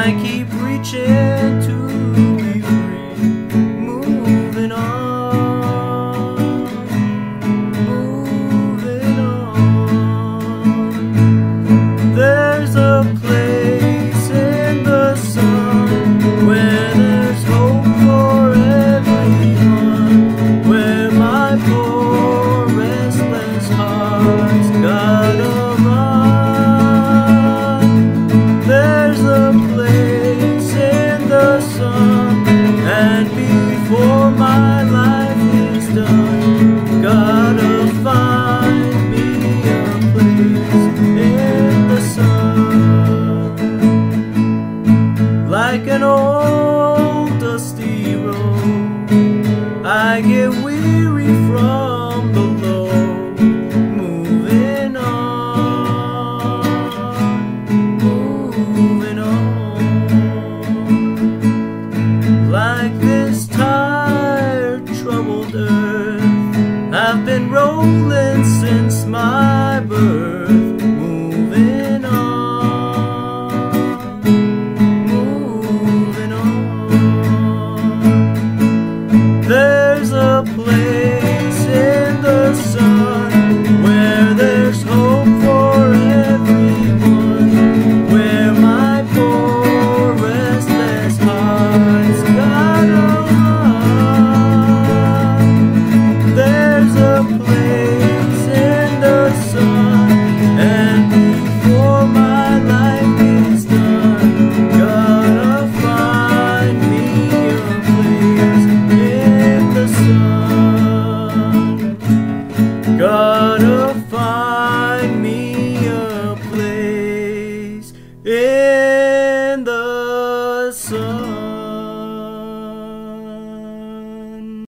I keep reaching to be free, moving on, moving on. There's a place in the sun where there's hope for everyone, where my poor restless heart's gotta run. There's a place in the sun, and before my life is done, gotta find me a place in the sun. Like an old